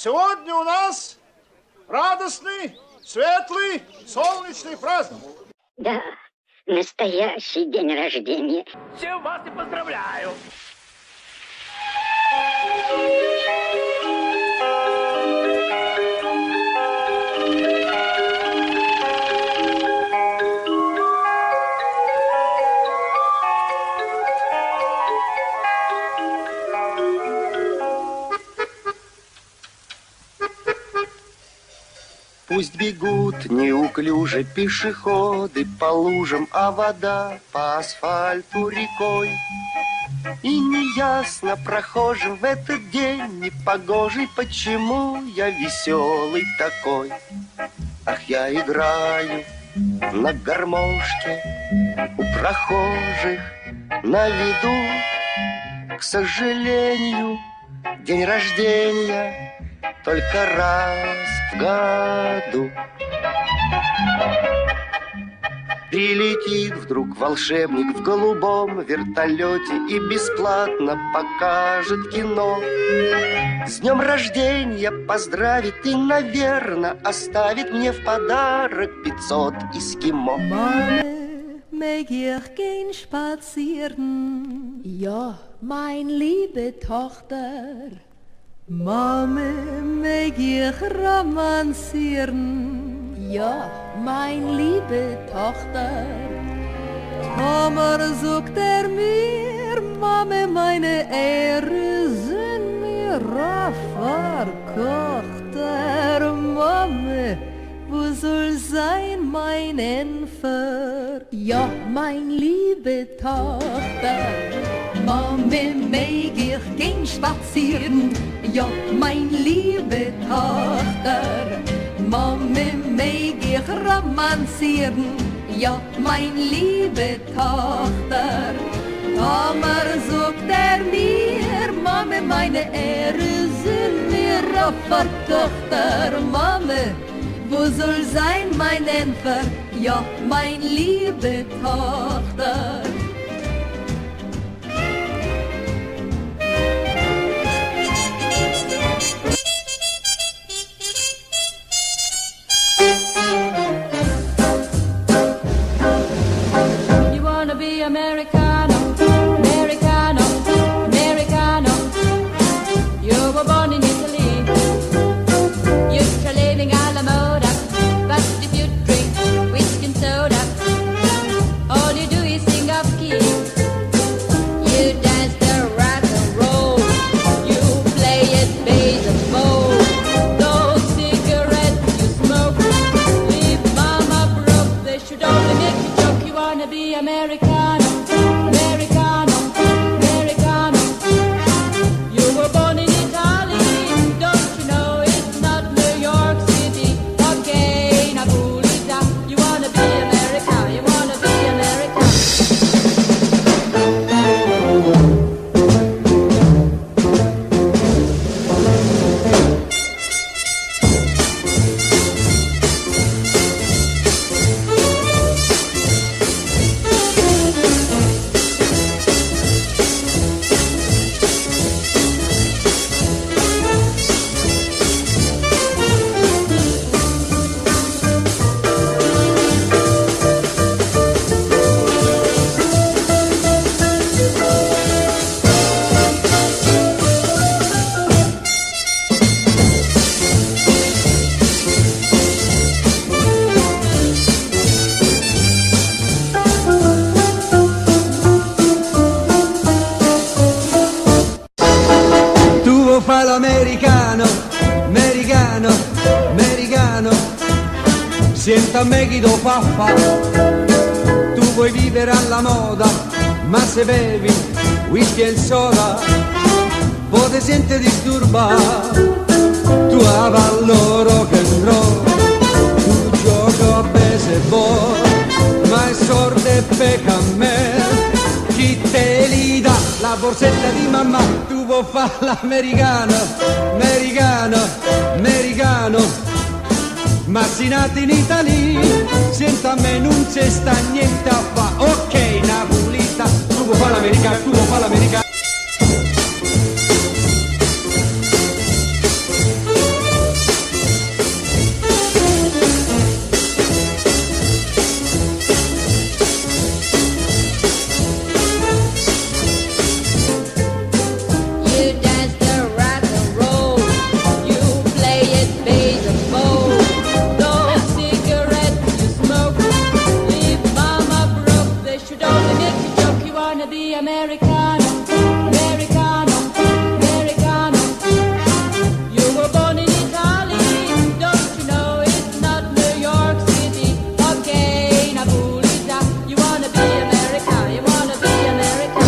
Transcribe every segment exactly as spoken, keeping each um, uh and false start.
Сегодня у нас радостный, светлый, солнечный праздник. Да, настоящий день рождения. Всем вас и поздравляю. Пусть бегут неуклюже пешеходы по лужам, а вода по асфальту рекой. И неясно прохожим в этот день непогожий, почему я веселый такой. Ах, я играю на гармошке у прохожих на виду. К сожалению, день рождения только раз в году. Прилетит вдруг волшебник в голубом вертолете и бесплатно покажет кино. С днем рождения поздравит и, наверное, оставит мне в подарок пятьсот эскимо. Mame, mag ich gehen spazieren? Ja, mein liebe Tochter. Mame, mag ich romanzieren? Ja, mein liebe Tochter. Tomer sucht er mir, Mame, meine Ehre sind mir verkochter. Mame, wo soll sein mein Enfer? Ja, mein liebe Tochter. Mame, mag ich gehen spazieren? Ja, mein liebe Tochter. Mame, mag ich romanzieren? Ja, mein liebe Tochter. Tomer sucht er mir, Mame, meine Ehre sind mir Opfertochter. Mame, wo soll sein mein Enfer? Ja, mein liebe Tochter. Americano, Americano, Americano. You were born in Italy. You're living alla moda. But if you drink whiskey and soda, all you do is sing off key. You dance the rock and roll. You play it baseball. Those cigarettes you smoke. If mama broke, they should only make a joke. You wanna be American. Americano, americano, americano, siéntame Guido Faffa, tu vuoi vivere alla moda, ma se bevi whisky e soda, poi ti senti disturba, tu avallo rock and roll, tu gioco a baseball, ma è sordo e pecca a me, chi te li dà la borsetta di mamma, tu vuoi fare l'americano, americano, americano, ma si nati in Italia, senta a me non c'è sta niente a fa, ok Napolita, tu vuoi fare l'americano, tu vuoi fare l'americano. You wanna be Americano, Americano, Americano. You were born in Italy, don't you know it's not New York City? Okay, Napolita. You wanna be America, you wanna be America.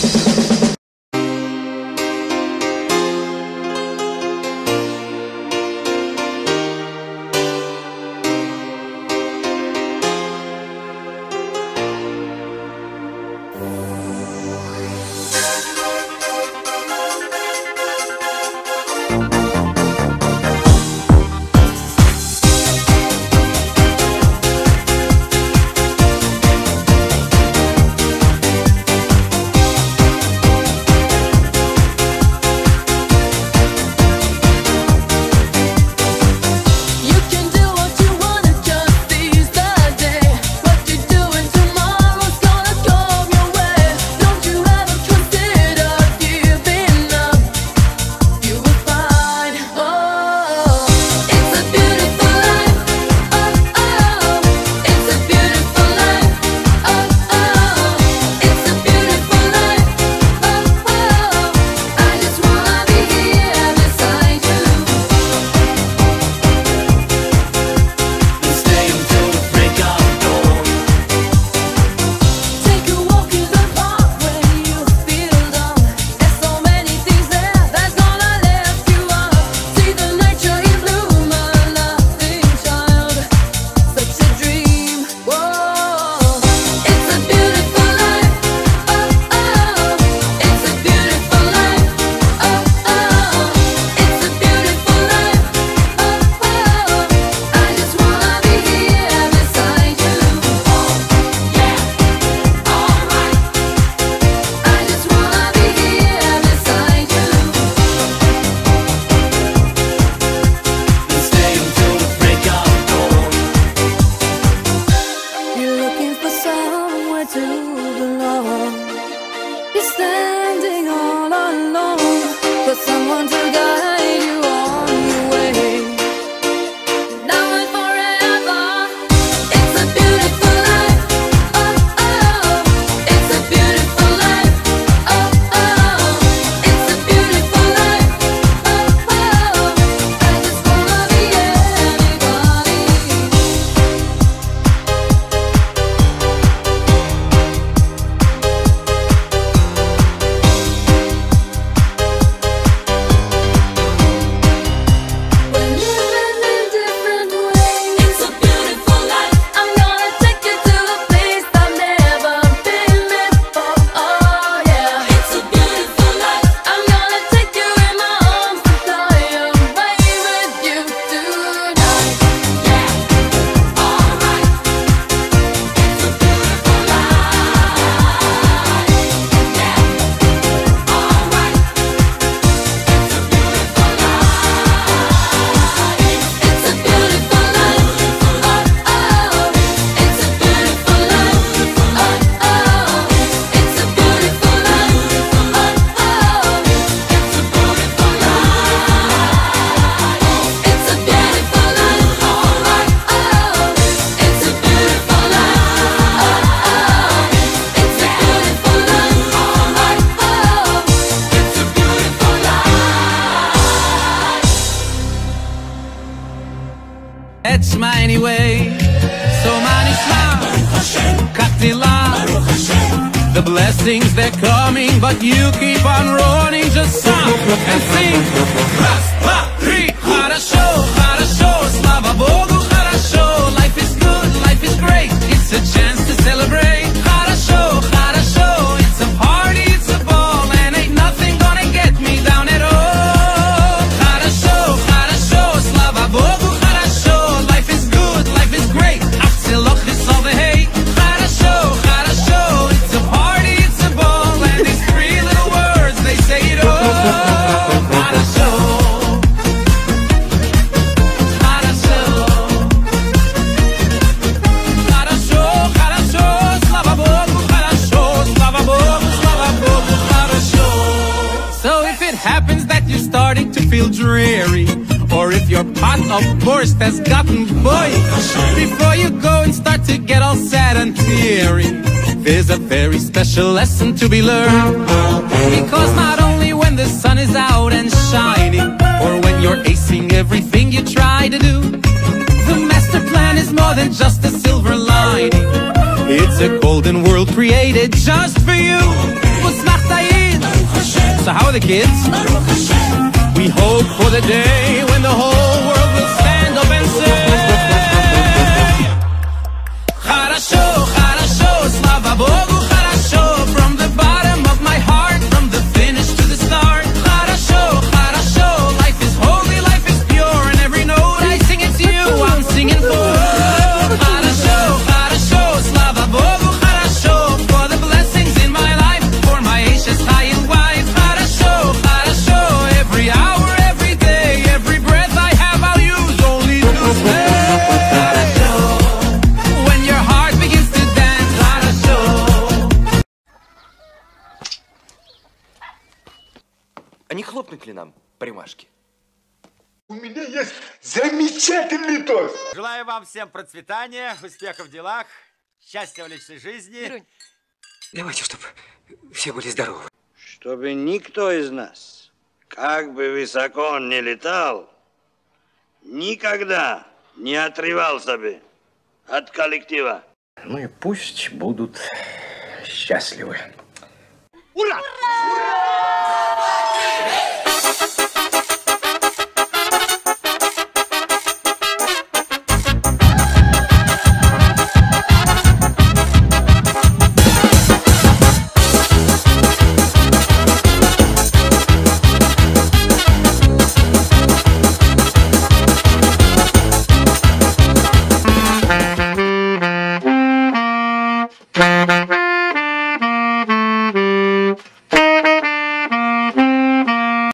Etzma anyway. So manishma, katila. The blessings they're coming, but you keep on running. Just stop and sing. Раз, два, три. Хорошо, хорошо, слава Богу, хорошо. Life is good, life is great. It's a chance to celebrate. Хорошо, хорошо. It's a party, it's a ball, and ain't nothing gonna get me down at all. Хорошо, хорошо, слава Богу, хорошо. Life is good, life is great. Ахцелох is all the hate. Хорошо, хорошо. It's a party, it's a ball, and these three little words, they say it all. Хорошо. Starting to feel dreary, or if your pot of borscht has gotten boiled, before you go and start to get all sad and teary, life is a very special lesson to be learned. Because not only when the sun is out and shining, or when you're acing everything you try to do, the master plan is more than just a silver lining. It's a golden world created just for you. So how are the kids? We hope for the day when the whole world will stand up and say Хорошо, хорошо, слава Богу, хорошо. From the bottom of my heart, from the finish to the start. Хорошо, хорошо, life is holy, life is pure, and every note I sing it's you I'm singing for. Хорошо, хорошо, слава Богу, хорошо. For the blessings in my life, for my Asia's high and wide. Хорошо, хорошо, every hour, every day, every breath I have I'll use only to say хорошо. When your heart begins to dance, хорошо. А не хлопнуть ли нам по рюмашке? У меня есть замечательный тост. Желаю вам всем процветания, успехов в делах, счастья в личной жизни. Давайте, чтобы все были здоровы. Чтобы никто из нас, как бы высоко он ни летал, никогда не отрывался бы от коллектива. Ну и пусть будут счастливы. Ура! Ура!